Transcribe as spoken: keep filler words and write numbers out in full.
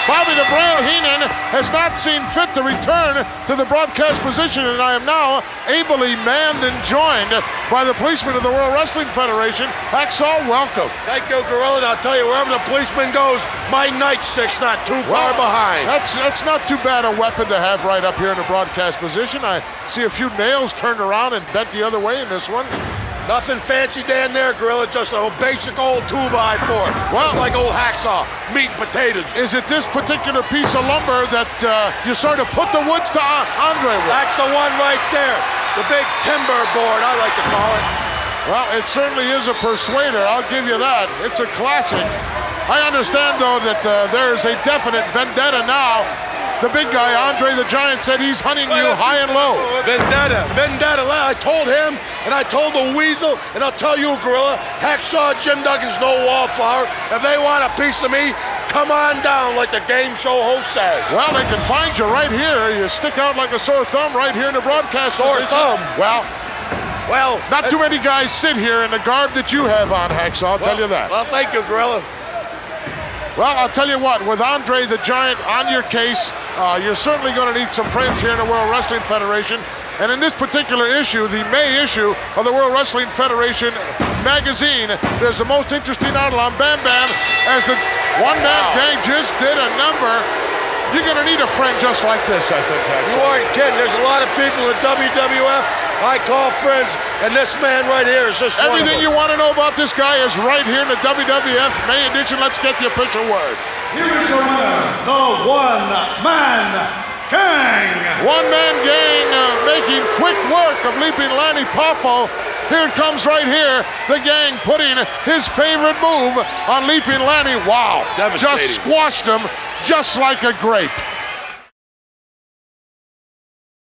Bobby the Braille Heenan has not seen fit to return to the broadcast position, and I am now ably manned and joined by the policeman of the World Wrestling Federation. Hacksaw, welcome. Thank you, Gorilla, and I'll tell you, wherever the policeman goes, my nightstick's not too far well, behind. That's, that's not too bad a weapon to have right up here in the broadcast position. I see a few nails turned around and bent the other way in this one. Nothing fancy down there, Gorilla, just a basic old two by four. Well, just like old Hacksaw, meat and potatoes. Is it this particular piece of lumber that uh, you sort of put the woods to Andre with? That's the one right there, the big timber board, I like to call it. Well, it certainly is a persuader, I'll give you that. It's a classic. I understand, though, that uh, there is a definite vendetta now. The big guy, Andre the Giant, said he's hunting you high and low. Vendetta, vendetta. I told him, and I told the Weasel, and I'll tell you, Gorilla, Hacksaw Jim Duggan's no wallflower. If they want a piece of me, come on down, like the game show host says. Well, they can find you right here. You stick out like a sore thumb right here in the broadcast. Sore thumb? Well, well, not too many guys sit here in the garb that you have on, Hacksaw, I'll well, tell you that. Well, thank you, Gorilla. Well, I'll tell you what, with Andre the Giant on your case, uh, you're certainly going to need some friends here in the World Wrestling Federation. And in this particular issue, the May issue of the World Wrestling Federation magazine, there's the most interesting article on Bam Bam as the one-man wow. gang just did a number. You're going to need a friend just like this, I think, Hacksaw. You aren't kidding. There's a lot of people in W W F I call friends, and this man right here is just one of them. Everything you want to know about this guy is right here in the W W F May edition. Let's get the official word. Here is your winner, the One-Man Gang. One-Man Gang uh, making quick work of Leaping Lanny Poffo. Here it comes right here. The gang putting his favorite move on Leaping Lanny. Wow. Devastating. Just squashed him just like a grape.